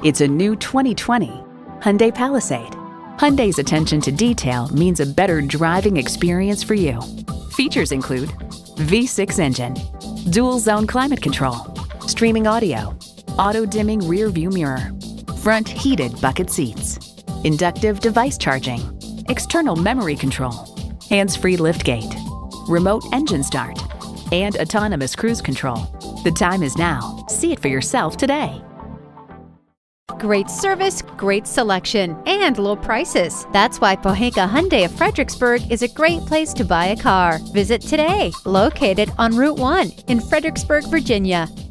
It's a new 2020 Hyundai Palisade. Hyundai's attention to detail means a better driving experience for you. Features include V6 engine, dual zone climate control, streaming audio, auto-dimming rear view mirror, front heated bucket seats, inductive device charging, external memory control, hands-free liftgate, remote engine start, and autonomous cruise control. The time is now. See it for yourself today. Great service, great selection, and low prices. That's why Pohanka Hyundai of Fredericksburg is a great place to buy a car. Visit today, located on Route 1 in Fredericksburg, Virginia.